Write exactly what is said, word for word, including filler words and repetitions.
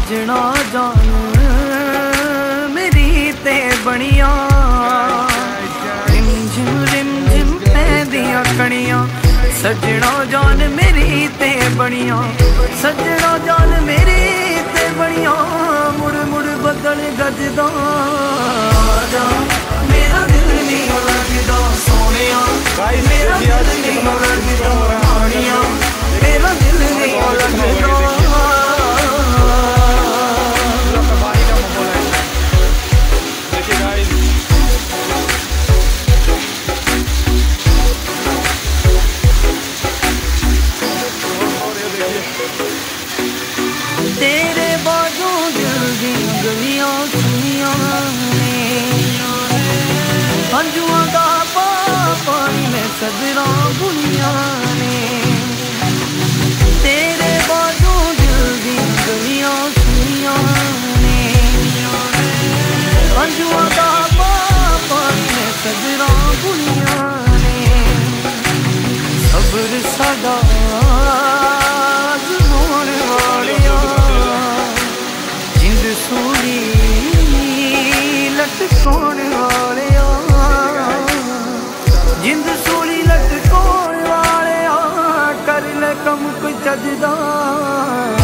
सजना जान मेरी ते बनिया रिम झिम रिम झिम पैंदियां कणियां सजना जान मेरी ते बनिया सजना जान मेरी ते बनिया मुड़ मुड़ बदल गजदा मेरा दिल नहीं लगदा सोनिया मेरा दिल नहीं लगदा रानिया मेरा दिल नहीं लगदा तेरे बाजों दिल दी गलियां सुनिया ने हंजुआं दा पानी में सदरा बुनिया ने तेरे बाजों दिल दी गलियां सुनिया ने हंजुआं दा पानी में सदरा बुनिया ने सब्र साडा लटकोण वाले जिंद सोली लटकोण वाले कर ले कम कोई चजदा